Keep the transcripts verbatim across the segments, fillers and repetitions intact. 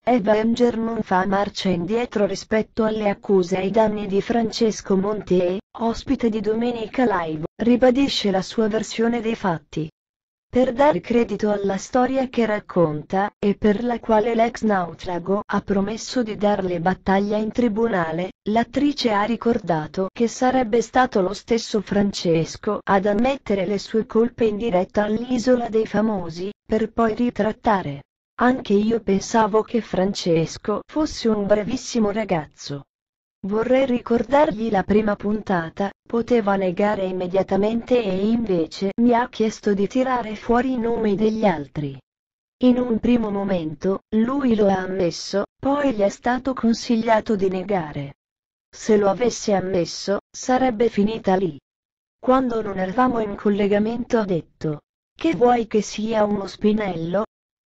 Avenger non fa marcia indietro rispetto alle accuse ai danni di Francesco Monte e, ospite di Domenica Live, ribadisce la sua versione dei fatti. Per dare credito alla storia che racconta, e per la quale l'ex naufrago ha promesso di darle battaglia in tribunale, l'attrice ha ricordato che sarebbe stato lo stesso Francesco ad ammettere le sue colpe in diretta all'Isola dei Famosi, per poi ritrattare: "Anche io pensavo che Francesco fosse un bravissimo ragazzo. Vorrei ricordargli la prima puntata, poteva negare immediatamente e invece mi ha chiesto di tirare fuori i nomi degli altri. In un primo momento, lui lo ha ammesso, poi gli è stato consigliato di negare. Se lo avesse ammesso, sarebbe finita lì. Quando non eravamo in collegamento ha detto: che vuoi che sia uno spinello?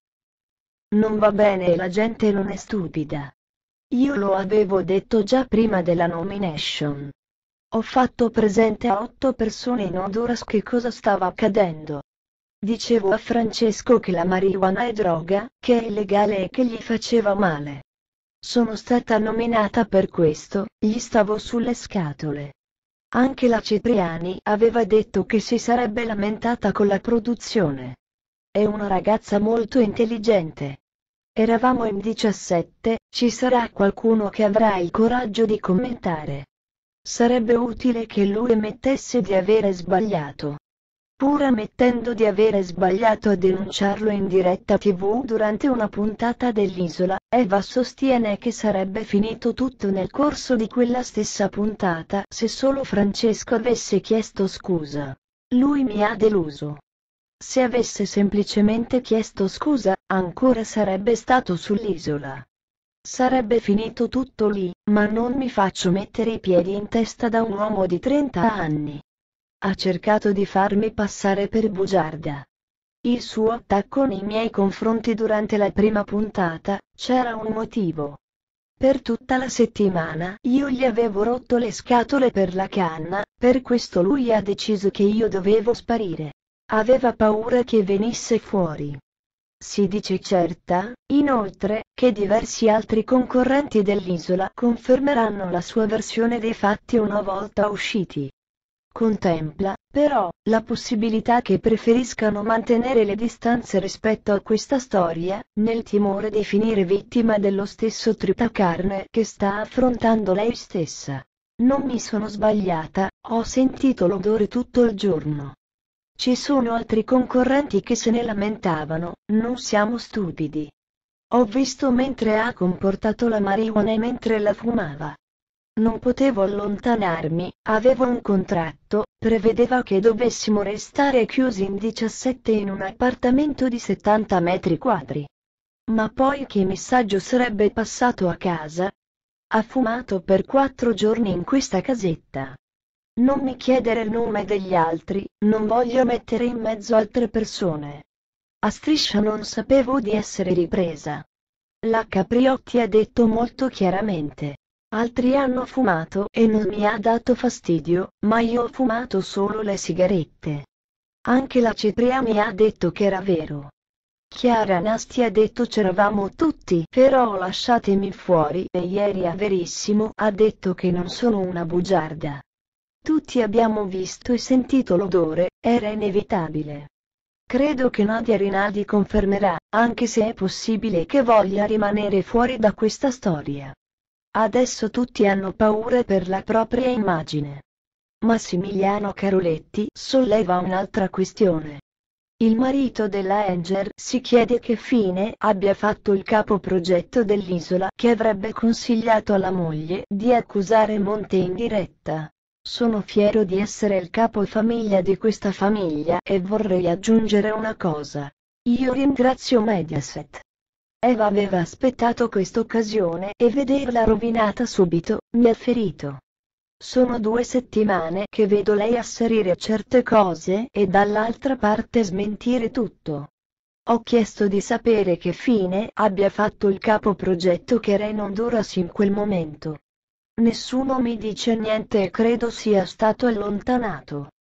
Non va bene e la gente non è stupida. Io lo avevo detto già prima della nomination. Ho fatto presente a otto persone in Honduras che cosa stava accadendo. Dicevo a Francesco che la marijuana è droga, che è illegale e che gli faceva male. Sono stata nominata per questo, gli stavo sulle scatole. Anche la Cipriani aveva detto che si sarebbe lamentata con la produzione. È una ragazza molto intelligente. Eravamo in diciassette, ci sarà qualcuno che avrà il coraggio di commentare. Sarebbe utile che lui ammettesse di avere sbagliato. Pur ammettendo di avere sbagliato a denunciarlo in diretta tivù durante una puntata dell'Isola, Eva sostiene che sarebbe finito tutto nel corso di quella stessa puntata se solo Francesco avesse chiesto scusa. Lui mi ha deluso. Se avesse semplicemente chiesto scusa, ancora sarebbe stato sull'isola. Sarebbe finito tutto lì, ma non mi faccio mettere i piedi in testa da un uomo di trenta anni. Ha cercato di farmi passare per bugiarda. Il suo attacco nei miei confronti durante la prima puntata, c'era un motivo. Per tutta la settimana io gli avevo rotto le scatole per la canna, per questo lui ha deciso che io dovevo sparire. Aveva paura che venisse fuori. Si dice certa, inoltre, che diversi altri concorrenti dell'Isola confermeranno la sua versione dei fatti una volta usciti. Contempla, però, la possibilità che preferiscano mantenere le distanze rispetto a questa storia, nel timore di finire vittima dello stesso tritacarne che sta affrontando lei stessa. Non mi sono sbagliata, ho sentito l'odore tutto il giorno. Ci sono altri concorrenti che se ne lamentavano, non siamo stupidi. Ho visto mentre ha comportato la marijuana e mentre la fumava. Non potevo allontanarmi, avevo un contratto, prevedeva che dovessimo restare chiusi in diciassette in un appartamento di settanta metri quadri. Ma poi che messaggio sarebbe passato a casa? Ha fumato per quattro giorni in questa casetta. Non mi chiedere il nome degli altri, non voglio mettere in mezzo altre persone. A Striscia non sapevo di essere ripresa. La Capriotti ha detto molto chiaramente. Altri hanno fumato e non mi ha dato fastidio, ma io ho fumato solo le sigarette. Anche la Cipriani ha detto che era vero. Chiara Nasti ha detto c'eravamo tutti, però lasciatemi fuori, e ieri a Verissimo ha detto che non sono una bugiarda. Tutti abbiamo visto e sentito l'odore, era inevitabile. Credo che Nadia Rinaldi confermerà, anche se è possibile che voglia rimanere fuori da questa storia. Adesso tutti hanno paura per la propria immagine. Massimiliano Caroletti solleva un'altra questione. Il marito della Anger si chiede che fine abbia fatto il capo progetto dell'Isola che avrebbe consigliato alla moglie di accusare Monte in diretta. Sono fiero di essere il capofamiglia di questa famiglia e vorrei aggiungere una cosa. Io ringrazio Mediaset. Eva aveva aspettato quest'occasione e vederla rovinata subito mi ha ferito. Sono due settimane che vedo lei asserire certe cose e dall'altra parte smentire tutto. Ho chiesto di sapere che fine abbia fatto il capo progetto che era in Honduras in quel momento. Nessuno mi dice niente e credo sia stato allontanato.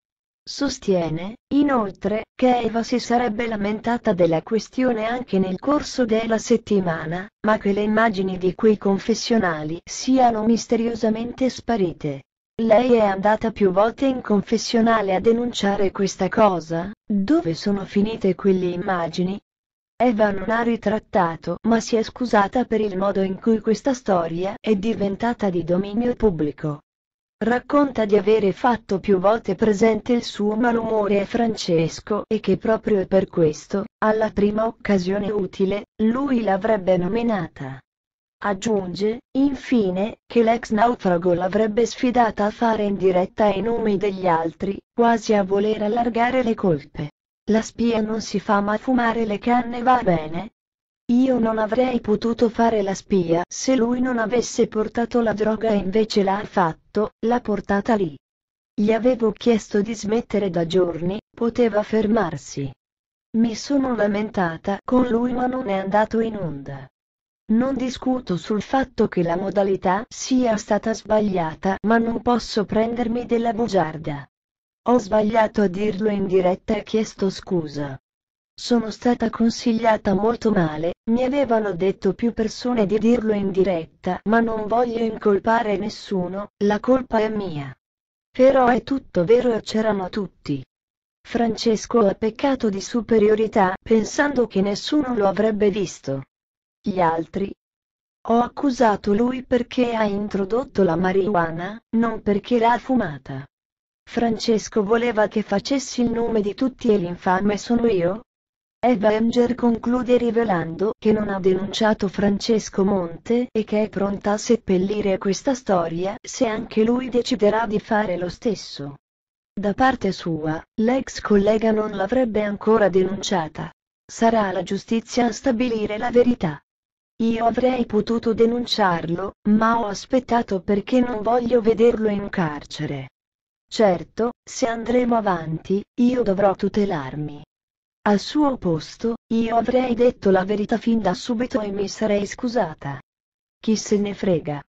Sostiene, inoltre, che Eva si sarebbe lamentata della questione anche nel corso della settimana, ma che le immagini di quei confessionali siano misteriosamente sparite. Lei è andata più volte in confessionale a denunciare questa cosa. Dove sono finite quelle immagini? Eva non ha ritrattato, ma si è scusata per il modo in cui questa storia è diventata di dominio pubblico. Racconta di avere fatto più volte presente il suo malumore a Francesco e che proprio per questo, alla prima occasione utile, lui l'avrebbe nominata. Aggiunge, infine, che l'ex naufrago l'avrebbe sfidata a fare in diretta i nomi degli altri, quasi a voler allargare le colpe. La spia non si fa ma fumare le canne va bene? Io non avrei potuto fare la spia se lui non avesse portato la droga e invece l'ha fatto, l'ha portata lì. Gli avevo chiesto di smettere da giorni, poteva fermarsi. Mi sono lamentata con lui ma non è andato in onda. Non discuto sul fatto che la modalità sia stata sbagliata ma non posso prendermi della bugiarda. Ho sbagliato a dirlo in diretta e chiesto scusa. Sono stata consigliata molto male, mi avevano detto più persone di dirlo in diretta, ma non voglio incolpare nessuno, la colpa è mia. Però è tutto vero e c'erano tutti. Francesco ha peccato di superiorità, pensando che nessuno lo avrebbe visto. Gli altri? Ho accusato lui perché ha introdotto la marijuana, non perché l'ha fumata. Francesco voleva che facessi il nome di tutti e l'infame sono io? Eva Enger conclude rivelando che non ha denunciato Francesco Monte e che è pronta a seppellire questa storia se anche lui deciderà di fare lo stesso. Da parte sua, l'ex collega non l'avrebbe ancora denunciata. Sarà la giustizia a stabilire la verità. Io avrei potuto denunciarlo, ma ho aspettato perché non voglio vederlo in carcere. Certo, se andremo avanti, io dovrò tutelarmi. Al suo posto, io avrei detto la verità fin da subito e mi sarei scusata. Chi se ne frega.